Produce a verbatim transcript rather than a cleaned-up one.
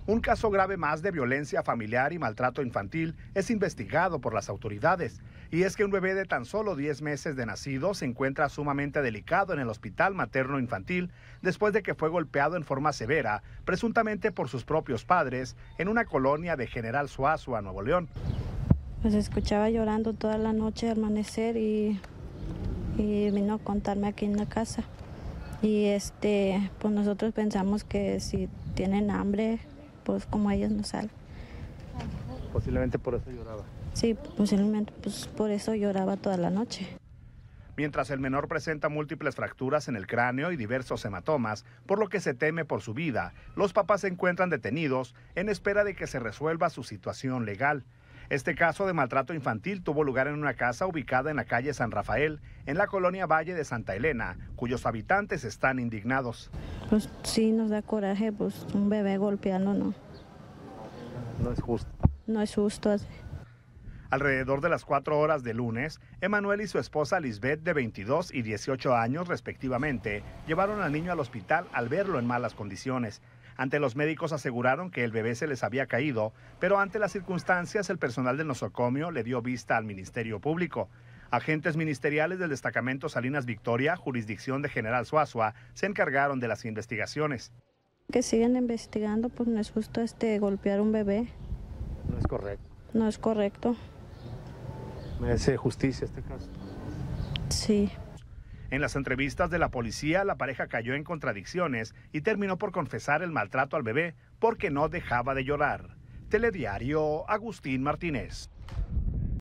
Un caso grave más de violencia familiar y maltrato infantil es investigado por las autoridades. Y es que un bebé de tan solo diez meses de nacido se encuentra sumamente delicado en el hospital materno infantil después de que fue golpeado en forma severa, presuntamente por sus propios padres, en una colonia de General Suazua, Nuevo León. Pues escuchaba llorando toda la noche al amanecer y, y vino a contarme aquí en la casa. Y este, pues nosotros pensamos que si tienen hambre, pues como ellos no salen. Posiblemente por eso lloraba. Sí, posiblemente pues por eso lloraba toda la noche. Mientras el menor presenta múltiples fracturas en el cráneo y diversos hematomas, por lo que se teme por su vida, los papás se encuentran detenidos en espera de que se resuelva su situación legal. Este caso de maltrato infantil tuvo lugar en una casa ubicada en la calle San Rafael, en la colonia Valle de Santa Elena, cuyos habitantes están indignados. Pues sí, nos da coraje, pues un bebé golpeando, no. No es justo. No es justo. Alrededor de las cuatro horas de lunes, Emanuel y su esposa Lisbeth, de veintidós y dieciocho años respectivamente, llevaron al niño al hospital al verlo en malas condiciones. Ante los médicos aseguraron que el bebé se les había caído, pero ante las circunstancias el personal del nosocomio le dio vista al Ministerio Público. Agentes ministeriales del destacamento Salinas Victoria, jurisdicción de General Suazua, se encargaron de las investigaciones. Que sigan investigando, pues no es justo este golpear a un bebé. No es correcto. No es correcto. ¿Merece justicia este caso? Sí. En las entrevistas de la policía, la pareja cayó en contradicciones y terminó por confesar el maltrato al bebé porque no dejaba de llorar. Telediario, Agustín Martínez.